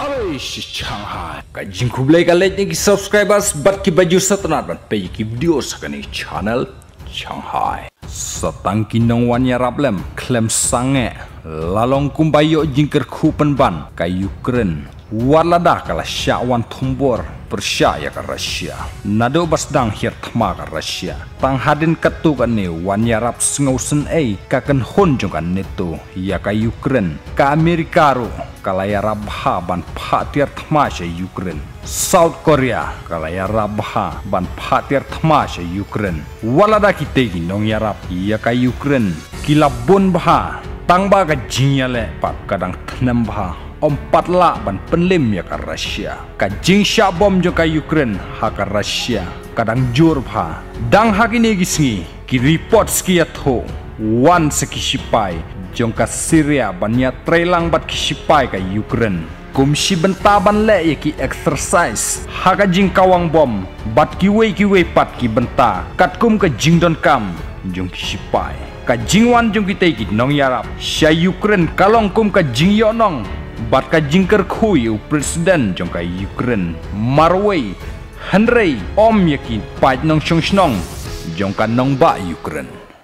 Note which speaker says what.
Speaker 1: Alice Shanghai. Kajing kublai kalet ni subscribers bat ki baju setenat ban pe ki video sakani channel Shanghai. Satang kinong wanya rablem klem sange lalong kumbayo jingker kupen ban ka Ukraine. Walada kala syawan tumbor persyaya ka Rusia. Nado basdang hir thma ka Rusia. Tang hadin katu kan ne wanya rap ngausen kakan hon jong kan neto ya ka Ukraine ka Amerika ro kala ya rabha ban phatir thma sha Ukraine. South Korea kala ya rabha ban phatir thma sha Ukraine. Walada kitegi nong ya rap ya ka Ukraine kilabon bha tangba ka jinyale pat kadang thnam bha Ompatlah ban penlim ya ka Rusia. Ka jingsha bom jo ka Ukraine ha ka Rusia. Kadang jur bha. Dang hakini gisngi ki report ski atho. Wan sekisipai jong ka Syria ban ya trelang bat kisipai ka Ukraine. Kumsi bentaban le ya ki exercise. Ha ka jing kawang bom. Bat kiwe pat ki benta. Kat kum ka jingdon kam jong kisipai. Ka jingwan jong kita ki nong yarap. Sya Ukraine kalong kum ka jing yonong. Bat ka jingker khuyu presiden jong ka Ukraine marway Henry om yaki paj nong shong jong ka nong ba Ukraine.